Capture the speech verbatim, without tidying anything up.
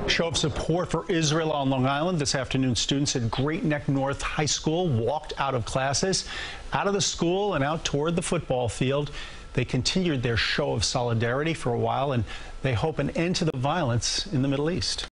Show of support for Israel on Long Island. This afternoon, students at Great Neck North High School walked out of classes, out of the school and out toward the football field. They continued their show of solidarity for a while, and they hope an end to the violence in the Middle East.